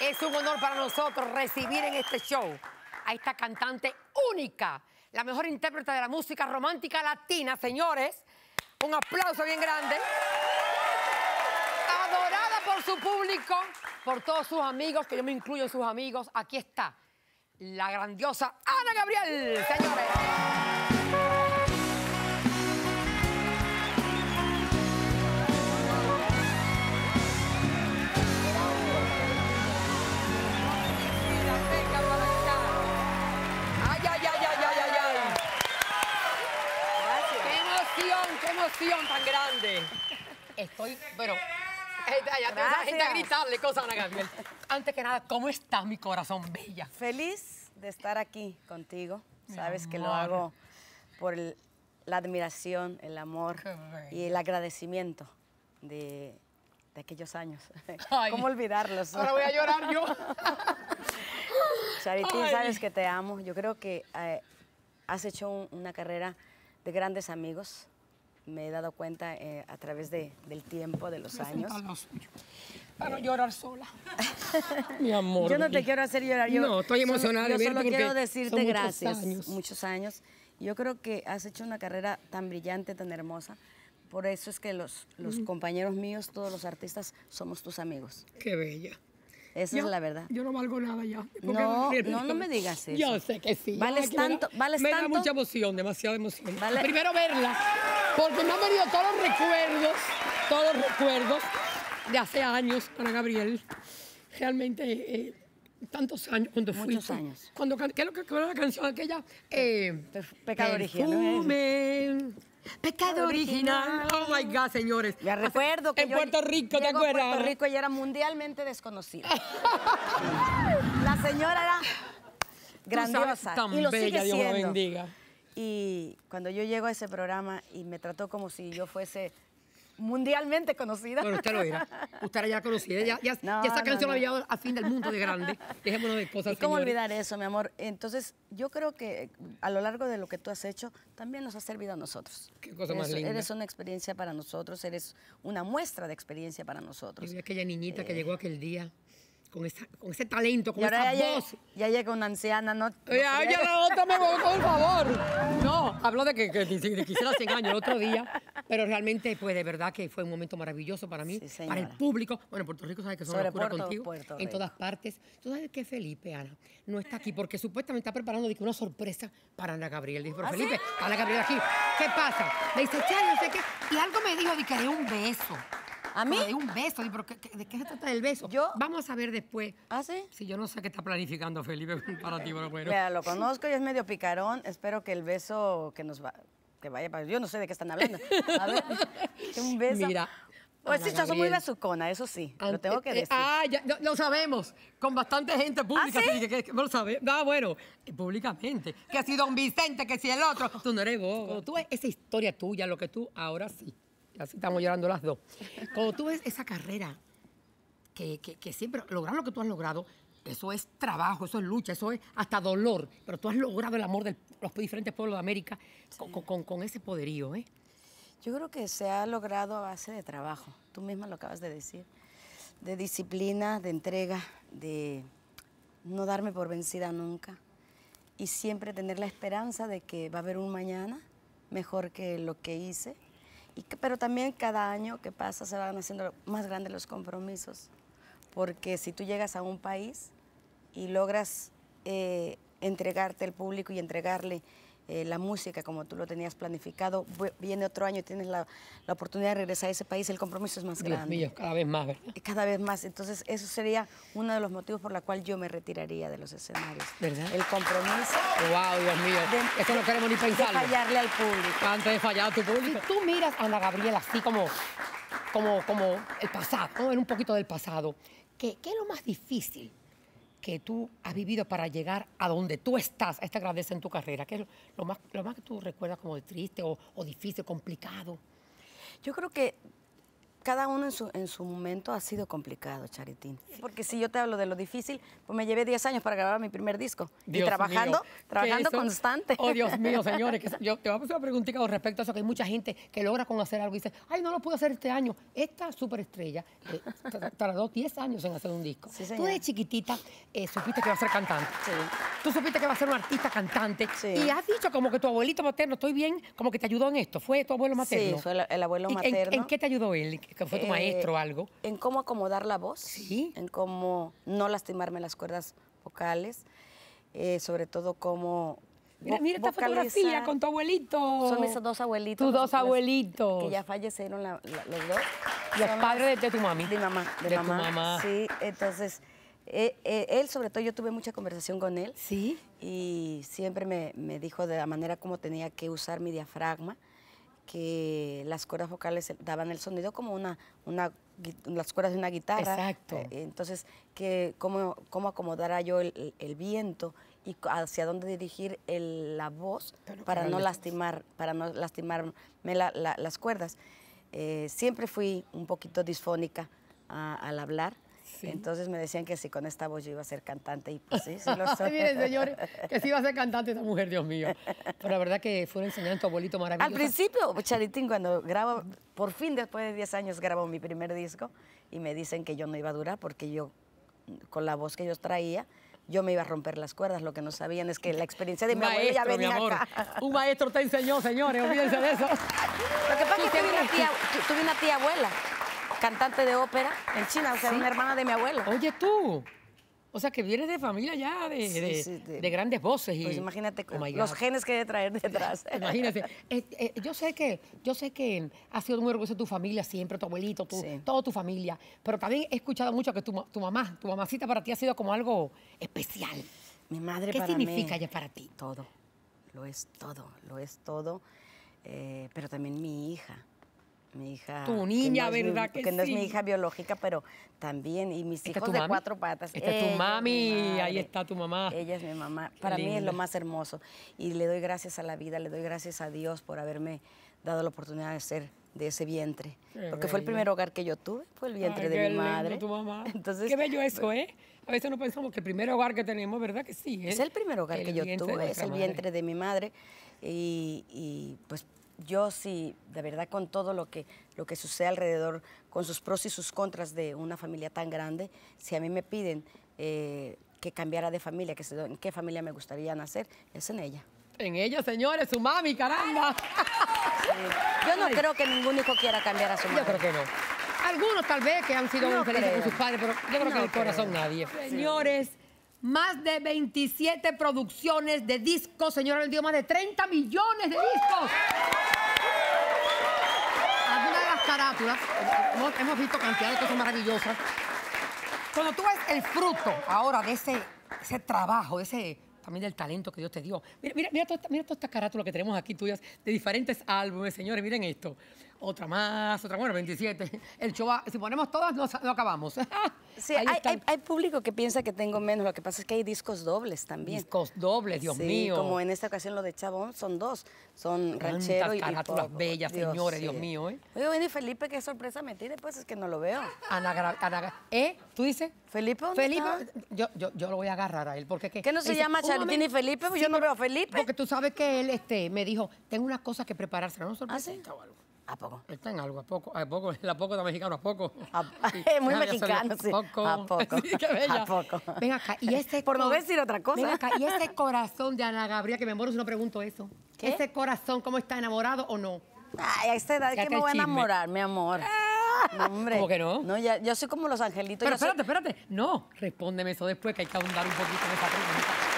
Es un honor para nosotros recibir en este show a esta cantante única, la mejor intérprete de la música romántica latina, señores. Un aplauso bien grande. Adorada por su público, por todos sus amigos, que yo me incluyo en sus amigos. Aquí está la grandiosa Ana Gabriel, señores. ¡Qué emoción tan grande! Estoy, pero... Ya tengo esa gente a gritarle cosas a Ana Gabriel. Antes que nada, ¿cómo estás, mi corazón bella? Feliz de estar aquí contigo. Sabes que lo hago por la admiración, el amor y el agradecimiento de aquellos años. Ay, ¿Cómo olvidarlos? Ahora voy a llorar yo. Charitín, sabes que te amo. Yo creo que has hecho una carrera de grandes amigos. Me he dado cuenta a través del tiempo, de los años. Para no llorar sola. Mi amor. Yo no te quiero hacer llorar. No, estoy emocionada. Yo solo quiero decirte gracias. Años. Muchos años. Yo creo que has hecho una carrera tan brillante, tan hermosa. Por eso es que los compañeros míos, todos los artistas, somos tus amigos. Qué bella. Esa es la verdad. Yo no valgo nada ya. No me digas eso. Yo sé que sí. Vales tanto, vales me tanto. da mucha emoción, demasiada emoción. Vale. Primero verla, porque me han venido todos los recuerdos de hace años, Ana Gabriel. Realmente, tantos años cuando fui. Muchos años. ¿Qué es lo que era la canción aquella? Pecado original. Perfume. Pecado original. Oh my God, señores. Me recuerdo que en Puerto Rico, ¿te acuerdas? En Puerto Rico ella era mundialmente desconocida. La señora era grandiosa. Tan y lo bella, sigue Dios la siendo. bendiga. Y cuando yo llego a ese programa y me trató como si yo fuese mundialmente conocida. Bueno, usted lo era. Usted era ya conocida. Ya esa canción la había llevado al fin del mundo de grande. Dejémonos de cosas, ¿Y cómo señores. olvidar eso, mi amor? Entonces, yo creo que a lo largo de lo que tú has hecho, también nos ha servido a nosotros. Qué cosa más linda. Eres una experiencia para nosotros, eres una muestra de experiencia para nosotros. Y aquella niñita que llegó aquel día con ese talento, con y ahora esa voz. Ya llega una anciana, ¿no? Ya la otra me voy, por favor. No, habló de que quisiera 100 años el otro día, pero realmente, pues, de verdad que fue un momento maravilloso para mí, Sí, para el público. Bueno, en Puerto Rico sabes que son Sobre locura Puerto contigo, Rico. en todas partes. ¿Tú sabes que Felipe, Ana, no está aquí? Porque supuestamente está preparando una sorpresa para Ana Gabriel. Dije, pero Felipe, Ana Gabriel aquí, ¿qué pasa? Me dice, Chari, no sé qué. Y algo me dijo de que de un beso. ¿A mí? De un beso. Digo, ¿pero de qué se trata el beso? Yo. Vamos a saber después. ¿Ah, sí? Si yo no sé qué está planificando Felipe para ti, pero bueno. Mira, lo conozco y es medio picarón. Espero que el beso que vaya para... Yo no sé de qué están hablando. A ver, un beso. Mira. Pues sí, Ana son muy Gabriel. besucona, eso sí, lo tengo que decir. Ya lo sabemos, con bastante gente pública. ¿Ah, sí? Que lo sabe. Bueno, públicamente. Que si don Vicente, que si el otro. Tú no eres bobo. Cuando tú ves esa historia tuya, lo que tú ahora sí. Así estamos llorando las dos. Cuando tú ves esa carrera, que siempre lograr lo que tú has logrado, eso es trabajo, eso es lucha, eso es hasta dolor. Pero tú has logrado el amor de los diferentes pueblos de América con ese poderío, ¿eh? Yo creo que se ha logrado a base de trabajo. Tú misma lo acabas de decir. De disciplina, de entrega, de no darme por vencida nunca. Y siempre tener la esperanza de que va a haber un mañana mejor que lo que hice. Pero también cada año que pasa se van haciendo más grandes los compromisos. Porque si tú llegas a un país y logras entregarte al público y entregarle la música como tú lo tenías planificado, viene otro año y tienes la oportunidad de regresar a ese país, el compromiso es más grande. Dios mío, cada vez más, ¿verdad? Cada vez más. Entonces, eso sería uno de los motivos por los cuales yo me retiraría de los escenarios. ¿Verdad? El compromiso. Wow, Dios mío. Eso no queremos ni pensarlo. De fallarle al público. Antes de fallar a tu público. Si tú miras a Ana Gabriel así como el pasado, vamos a ver un poquito del pasado. ¿Qué es lo más difícil que tú has vivido para llegar a donde tú estás, a esta grandeza en tu carrera? ¿Qué es lo más que tú recuerdas como de triste o difícil, complicado? Yo creo que cada uno en su momento ha sido complicado, Charitín. Porque si yo te hablo de lo difícil, pues me llevé 10 años para grabar mi primer disco. Dios y trabajando mío, constante. Oh, Dios mío, señores, yo te voy a hacer una preguntita con respecto a eso, que hay mucha gente que logra con hacer algo y dice, ay, no lo puedo hacer este año. Esta superestrella tardó 10 años en hacer un disco. Sí, Tú de chiquitita supiste que iba a ser cantante. Sí. Tú supiste que iba a ser un artista cantante. Sí. Y has dicho como que tu abuelito materno, estoy bien, como que te ayudó en esto. ¿Fue tu abuelo materno? Sí, fue el abuelo ¿Y materno. ¿En qué te ayudó él? ¿Que fue tu maestro o algo? En cómo acomodar la voz, Sí. en cómo no lastimarme las cuerdas vocales, sobre todo cómo Mira esta fotografía con tu abuelito. Son mis dos abuelitos. Tus dos abuelitos. Que ya fallecieron los dos. Los padres de tu mami. De mamá. De tu mamá. Sí, entonces, él sobre todo, yo tuve mucha conversación con él. Sí. Y siempre me dijo de la manera como tenía que usar mi diafragma, que las cuerdas vocales daban el sonido como las cuerdas de una guitarra. Exacto. Entonces, que cómo acomodara yo el viento y hacia dónde dirigir la voz para no lastimarme las cuerdas. Siempre fui un poquito disfónica al hablar. Sí. Entonces me decían que sí, con esta voz yo iba a ser cantante y pues sí, sí lo soy. Miren, señores, que sí iba a ser cantante esta mujer, Dios mío. Pero la verdad que fue una enseñanza tu abuelito maravilloso. Al principio, Charitín, cuando grabo, por fin después de 10 años grabo mi primer disco y me dicen que yo no iba a durar porque yo, con la voz que yo traía, yo me iba a romper las cuerdas. Lo que no sabían es que la experiencia de mi abuelo ya venía acá. Un maestro te enseñó, señores, olvídense de eso. Lo que pasa es que tuve una tía abuela, cantante de ópera en China, o sea, ¿sí? Una hermana de mi abuela. Oye, tú. O sea, que vienes de familia ya de grandes voces. Pues imagínate los genes que debe traer detrás. Imagínate. Yo sé que ha sido muy orgulloso de tu familia siempre, tu abuelito, toda tu familia. Pero también he escuchado mucho que tu mamacita para ti ha sido como algo especial. Mi madre para mí. ¿Qué significa ella para ti? Todo. Lo es todo. Pero también mi hija. Mi hija. Tu niña, ¿verdad que sí? Que no es mi hija biológica, pero también. Y mis hijos de 4 patas. Esta es tu mami, ahí está tu mamá. Ella es mi mamá. Para mí es lo más hermoso. Y le doy gracias a la vida, le doy gracias a Dios por haberme dado la oportunidad de ser de ese vientre. Porque fue el primer hogar que yo tuve, fue el vientre de mi madre. Lindo, tu mamá. Entonces, qué bello eso, ¿eh? A veces no pensamos que el primer hogar que tenemos, ¿verdad que sí? Es el primer hogar que yo tuve, es el vientre de mi madre. Y pues yo sí, de verdad, con todo lo que sucede alrededor, con sus pros y sus contras de una familia tan grande, si a mí me piden que cambiara de familia, en qué familia me gustaría nacer, es en ella. En ella, señores, su mami, caramba. Sí. Yo no creo que ningún hijo quiera cambiar a su madre. Yo creo que no. Algunos tal vez que han sido muy felices con sus padres, pero yo creo que en el corazón nadie. Sí. Señores, más de 27 producciones de discos, señora, vendió más de 30 millones de discos. Algunas de las carátulas, hemos visto cantidad de cosas maravillosas. Cuando tú ves el fruto ahora de ese trabajo, también del talento que Dios te dio. Mira toda esta carátula que tenemos aquí tuyas de diferentes álbumes, señores, miren esto. Otra más, bueno, 27. El show, si ponemos todas, no acabamos. Sí, hay público que piensa que tengo menos, lo que pasa es que hay discos dobles también. Discos dobles, Dios mío. Como en esta ocasión lo de Chabón, son 2. Son ranchero y carátulas bellas, Dios, señores, Dios mío, ¿eh? Oye, bueno, y Felipe, qué sorpresa me tiene, pues es que no lo veo. ¿Tú dices? ¿Felipe? Felipe, yo lo voy a agarrar a él, porque ¿qué no se llama Charitín y Felipe? Pues sí, yo no veo a Felipe. Porque tú sabes que él me dijo, tengo unas cosas que prepararse, ¿no? ¿Sorpresa? ¿Ah, sí? O algo. ¿A poco? Está en algo, a poco de mexicano, a poco. Es muy mexicano, sí. A poco. Sí, qué bella. A poco. Ven acá, y por no decir otra cosa. Ven acá, y ese corazón de Ana Gabriela, que me muero si no pregunto eso. ¿Qué? Ese corazón, ¿cómo está, enamorado o no? Ay, a esta edad es que me voy a enamorar, mi amor. No, hombre. ¿Cómo que no? No, yo soy como los angelitos. Pero espérate. No, respóndeme eso después, que hay que ahondar un poquito en esa pregunta.